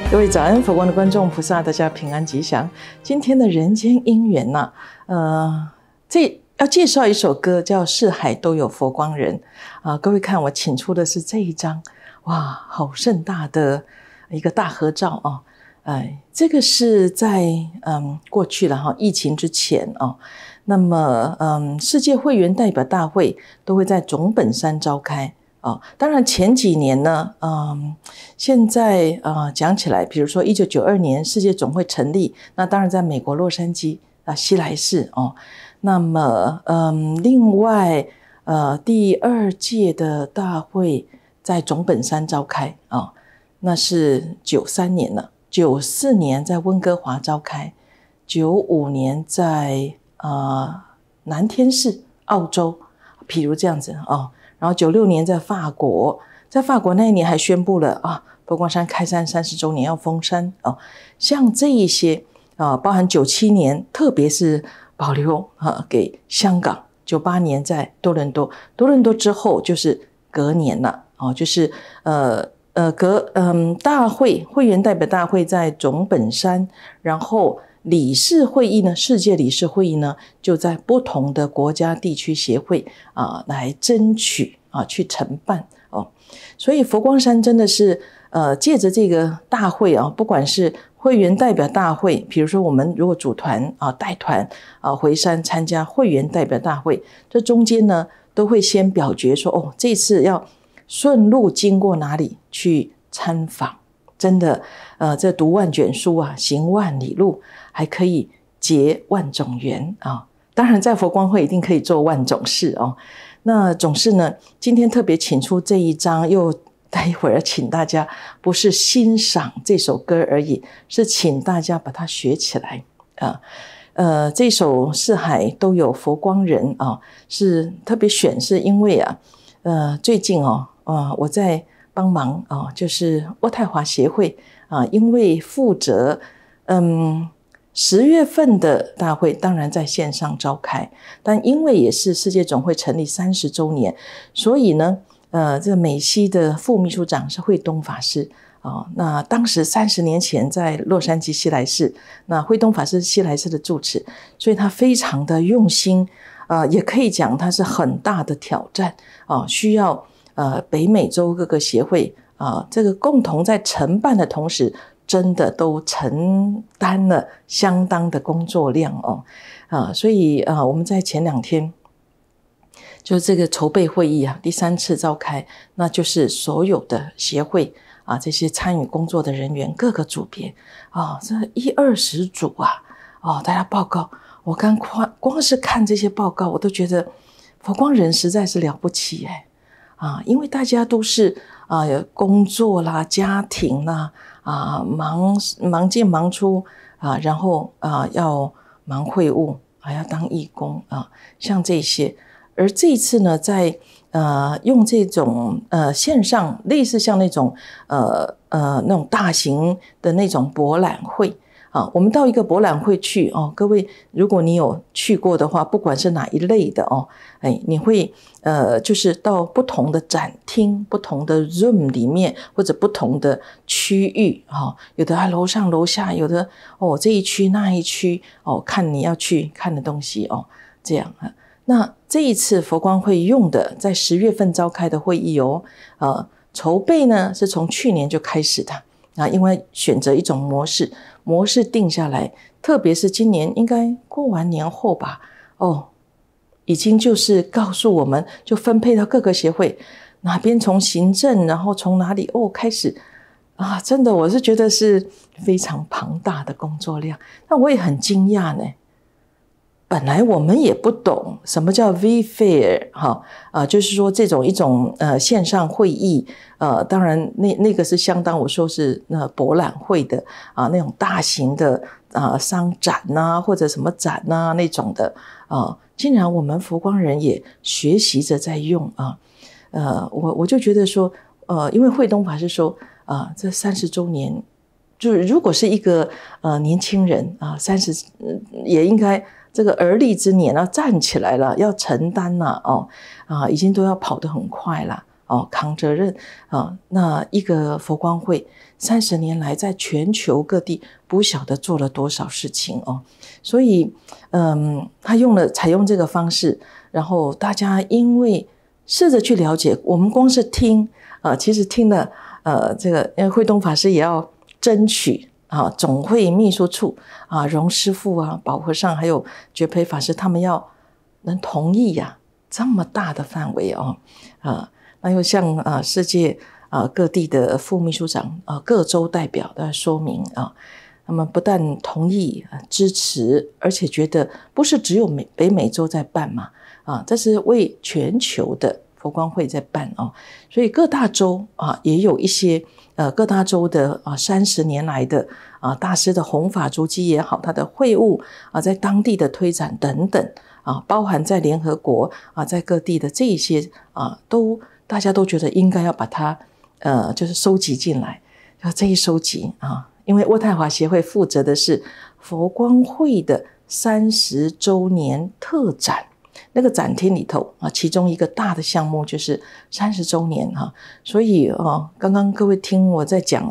各位早安，佛光的观众菩萨，大家平安吉祥。今天的人间姻缘呐，要介绍一首歌，叫《四海都有佛光人》啊。各位看，我请出的是这一张，哇，好盛大的一个大合照哦。这个是在过去了哈，疫情之前哦。那么世界会员代表大会都会在总本山召开。当然前几年呢，现在讲起来，比如说1992年世界总会成立，那当然在美国洛杉矶西来市哦。那么另外第2届的大会在总本山召开哦，那是93年了，94年在温哥华召开，95年在南天市澳洲，譬如这样子哦。然后96年在法国那一年还宣布了佛光山开山30周年要封山哦。像这一些包含97年特别是保留给香港，98年在多伦多之后就是隔年了哦，就是大会会员代表大会在总本山，然后理事会议呢，世界理事会议呢，就在不同的国家地区协会来争取去承办哦。所以佛光山真的是借着这个大会不管是会员代表大会，比如说我们如果组团带团回山参加会员代表大会，这中间呢都会先表决说这次要顺路经过哪里去参访。真的这读万卷书行万里路，还可以结万种缘当然在佛光会一定可以做万种事哦。那种事呢，今天特别请出这一张，又待一会儿请大家不是欣赏这首歌而已，是请大家把它学起来这首四海都有佛光人是特别选，是因为最近我在帮忙就是渥太华协会因为负责10月份的大会当然在线上召开，但因为也是世界总会成立30周年，所以呢这个美西的副秘书长是慧东法师那当时30年前在洛杉矶西来市，那慧东法师西来市的住持，所以他非常的用心也可以讲他是很大的挑战需要北美洲各个协会这个共同在承办的同时，真的都承担了相当的工作量所以我们在前2天就这个筹备会议第3次召开，那就是所有的协会这些参与工作的人员各个组别这1-20组大家报告，我光是看这些报告我都觉得佛光人实在是了不起因为大家都是有工作啦、家庭啦忙进忙出然后要忙会务要当义工像这些。而这一次呢，在用这种线上类似像那种那种大型的那种博览会我们到一个博览会去各位如果你有去过的话，不管是哪一类的你会就是到不同的展厅、不同的 room 里面，或者不同的区域有的楼上楼下，有的这一区那一区看你要去看的东西这样那这一次佛光会用的在10月份召开的会议筹备呢是从去年就开始的因为选择一种模式定下来，特别是今年应该过完年后吧已经就是告诉我们，就分配到各个协会哪边从行政，然后从哪里开始真的我是觉得是非常庞大的工作量。那我也很惊讶呢，本来我们也不懂什么叫 V-Fair 就是说这种一种线上会议当然那个是相当我说是博览会的那种大型的商展或者什么展那种的竟然我们佛光人也学习着在用我就觉得说因为慧东法师说这30周年就是如果是一个年轻人30也应该这个而立之年站起来了，要承担了已经都要跑得很快了扛责任那一个佛光会30年来在全球各地不晓得做了多少事情所以他采用这个方式，然后大家因为试着去了解，我们光是听其实听了这个因为慧东法师也要争取总会秘书处荣师父宝和尚还有觉培法师他们要能同意这么大的范围那又像世界各地的副秘书长各州代表的说明他们不但同意支持，而且觉得不是只有北美洲在办嘛这是为全球的佛光会在办所以各大洲也有一些各大洲的30年来的大师的弘法足迹也好，他的会务在当地的推展等等包含在联合国在各地的这一些大家都觉得应该要把它就是收集进来。这一收集因为渥太华协会负责的是佛光会的30周年特展，那个展厅里头其中一个大的项目就是30周年所以刚刚各位听我在讲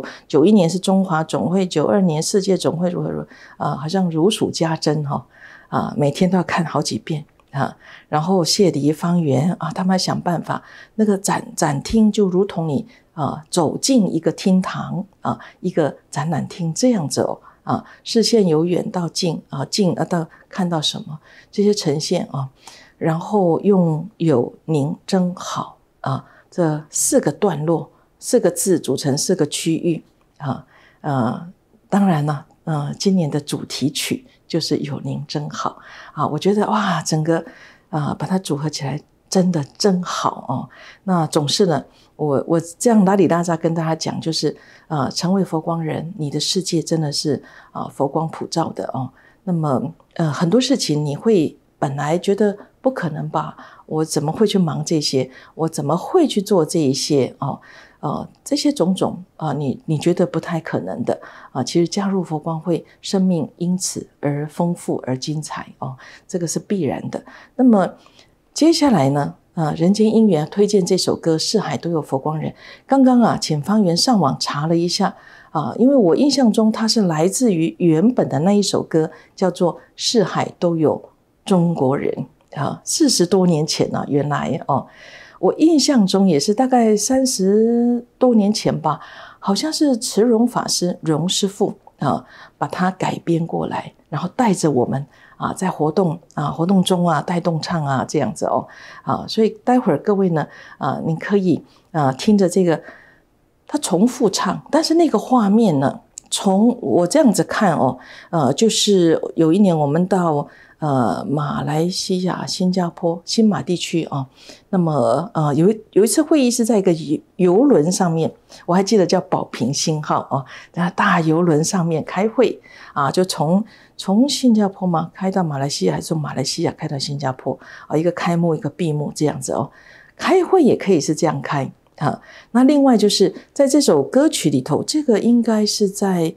91年是中华总会，92年世界总会如何好像如数家珍每天都要看好几遍然后谢离方圆他们想办法，那个展厅就如同你走进一个厅堂一个展览厅这样子视线由远到近近到看到什么这些呈现然后用有宁真好这4个段落4个字组成4个区域当然了今年的主题曲就是有您真好我觉得哇整个把它组合起来真的真好那总是呢我这样拉里拉扎跟大家讲，就是成为佛光人，你的世界真的是佛光普照的那么很多事情你会本来觉得不可能吧，我怎么会去忙这些，我怎么会去做这一些这些种种你觉得不太可能的其实加入佛光会，生命因此而丰富而精彩这个是必然的。那么接下来呢人间因缘推荐这首歌四海都有佛光人，刚刚请方圆上网查了一下因为我印象中它是来自于原本的那一首歌叫做四海都有中国人40多年前原来我印象中也是大概30多年前吧，好像是慈容法师荣师父把它改编过来，然后带着我们在活动中带动唱这样子所以待会儿各位呢你可以听着这个他重复唱，但是那个画面呢，从我这样子看就是有一年我们到马来西亚、新加坡、新马地区那么有一次会议是在一个邮轮上面，我还记得叫保平星号在大邮轮上面开会就从新加坡嘛开到马来西亚，还是从马来西亚开到新加坡一个开幕一个闭幕这样子开会也可以是这样开那另外就是在这首歌曲里头，这个应该是在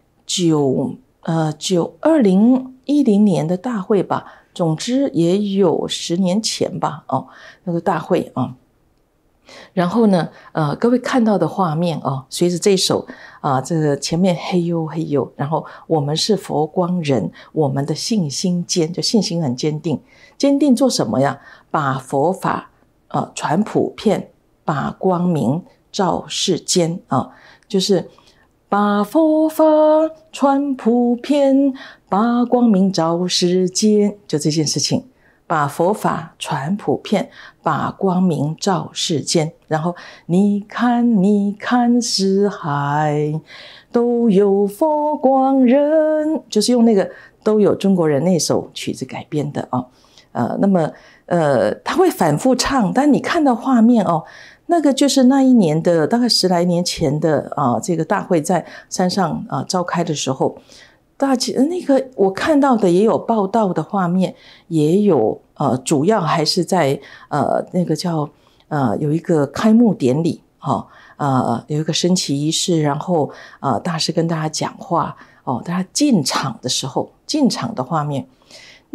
2010年的大会吧，总之也有10年前吧那个大会然后呢各位看到的画面随着这首这个前面嘿呦嘿呦，然后我们是佛光人，我们的信心坚，就信心很坚定，坚定做什么呀？把佛法传普遍，把光明照世间就是把佛法传普遍，把光明照世间，就这件事情，把佛法传普遍，把光明照世间。然后你看你看四海都有佛光人，就是用那个都有中国人那首曲子改编的那么他会反复唱，但你看到画面那个就是那一年的大概10来年前的这个大会在山上召开的时候，那个我看到的也有报道的画面，也有主要还是在那个叫有一个开幕典礼有一个升旗仪式，然后大师跟大家讲话大家进场的时候，进场的画面，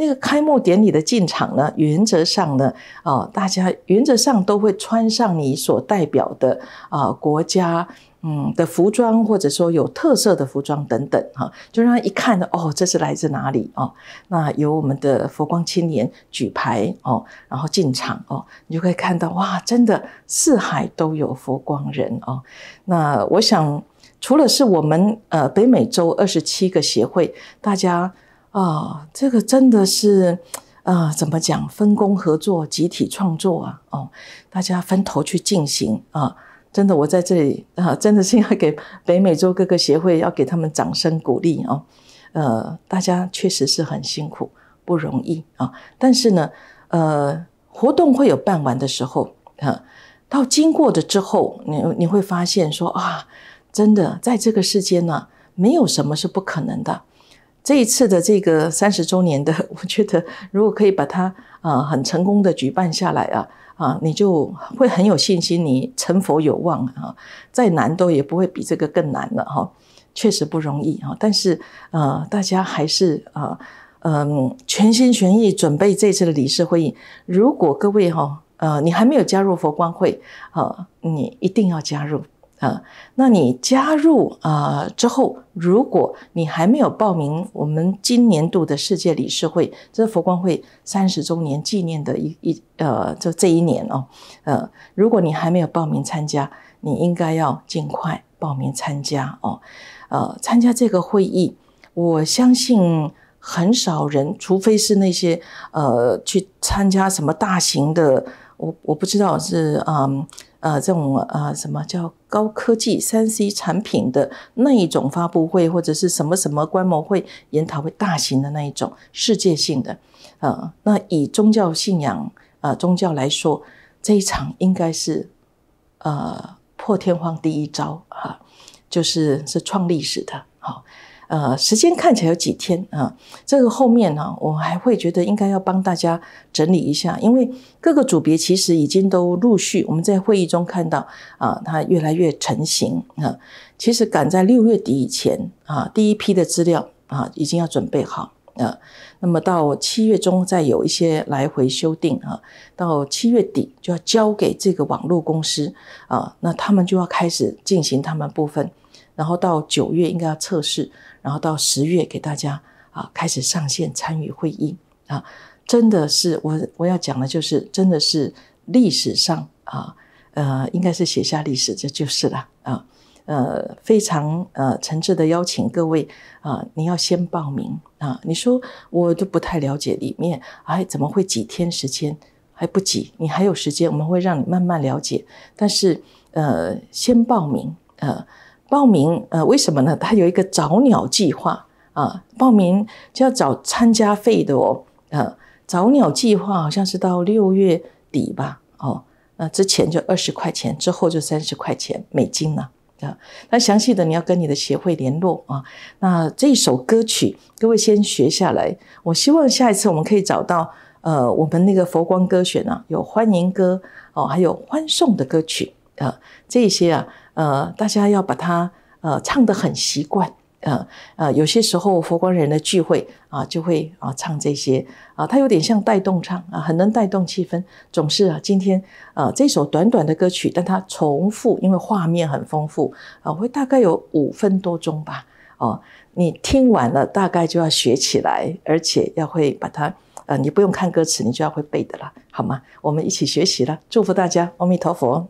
那个开幕典礼的进场呢，原则上呢，大家原则上都会穿上你所代表的国家的服装，或者说有特色的服装等等就让他一看的这是来自哪里那由我们的佛光青年举牌然后进场你就可以看到哇，真的四海都有佛光人那我想除了是我们北美洲27个协会，大家这个真的是怎么讲，分工合作，集体创作大家分头去进行真的，我在这里真的是要给北美洲各个协会要给他们掌声鼓励大家确实是很辛苦，不容易但是呢，活动会有办完的时候到经过的之后，你会发现说真的在这个世间呢，没有什么是不可能的。这一次的这个30周年的，我觉得如果可以把它很成功的举办下来你就会很有信心，你成佛有望再难都也不会比这个更难了确实不容易但是大家还是全心全意准备这次的理事会议。如果各位你还没有加入佛光会你一定要加入那你加入之后，如果你还没有报名我们今年度的世界理事会，这是佛光会30周年纪念的就这一年如果你还没有报名参加，你应该要尽快报名参加参加这个会议。我相信很少人，除非是那些去参加什么大型的，我不知道是这种什么叫高科技 3C 产品的那一种发布会，或者是什么什么观摩会、研讨会，大型的那一种世界性的那以宗教信仰宗教来说，这一场应该是破天荒第一招就是创历史的时间看起来有几天这个后面我还会觉得应该要帮大家整理一下，因为各个组别其实已经都陆续我们在会议中看到它越来越成型其实赶在6月底以前第一批的资料已经要准备好那么到7月中再有一些来回修订到7月底就要交给这个网络公司那他们就要开始进行他们部分，然后到9月应该要测试，然后到10月给大家开始上线参与会议真的是我要讲的就是真的是历史上应该是写下历史，这就是了非常诚挚的邀请各位你要先报名你说我都不太了解里面怎么会几天时间，还不急，你还有时间，我们会让你慢慢了解，但是先报名报名为什么呢？它有一个早鸟计划报名就要找参加费的早鸟计划好像是到6月底吧那之前就20块钱，之后就30块钱美金了那详细的你要跟你的协会联络那这一首歌曲各位先学下来，我希望下一次我们可以找到我们那个佛光歌选有欢迎歌还有欢送的歌曲这些大家要把它唱得很习惯有些时候佛光人的聚会就会唱这些它有点像带动唱很能带动气氛。总是今天这首短短的歌曲，但它重复，因为画面很丰富会大概有5分多钟吧你听完了大概就要学起来，而且要会把它你不用看歌词，你就要会背的了，好吗？我们一起学习了，祝福大家，阿弥陀佛。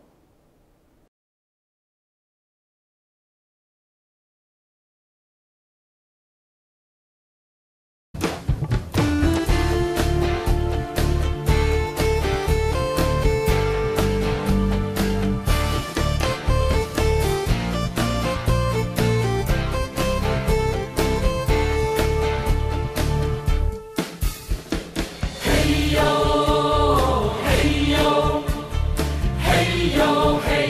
嘿呦嘿呦嘿呦嘿